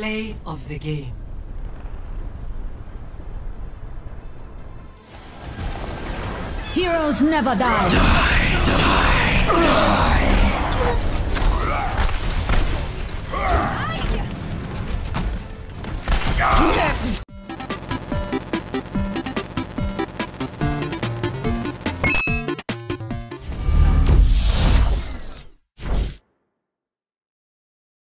Play of the game. Heroes never die. Die.